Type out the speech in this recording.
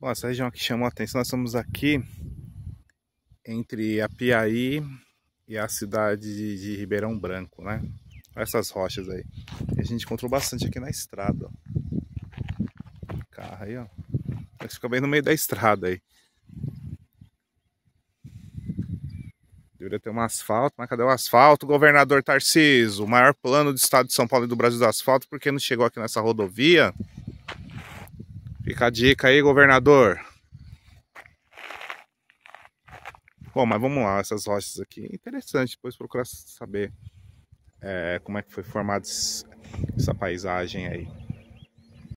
Bom, essa região aqui chamou a atenção. Nós estamos aqui entre a Piaí e a cidade de Ribeirão Branco, né? Olha essas rochas aí. A gente encontrou bastante aqui na estrada, ó. Carro aí, ó. A gente fica bem no meio da estrada aí. Deveria ter um asfalto, mas cadê o asfalto? Governador Tarcísio, o maior plano do estado de São Paulo e do Brasil do asfalto, por que não chegou aqui nessa rodovia? Fica a dica aí, governador. Bom, mas vamos lá, essas rochas aqui. Interessante, depois procurar saber como é que foi formada essa paisagem aí.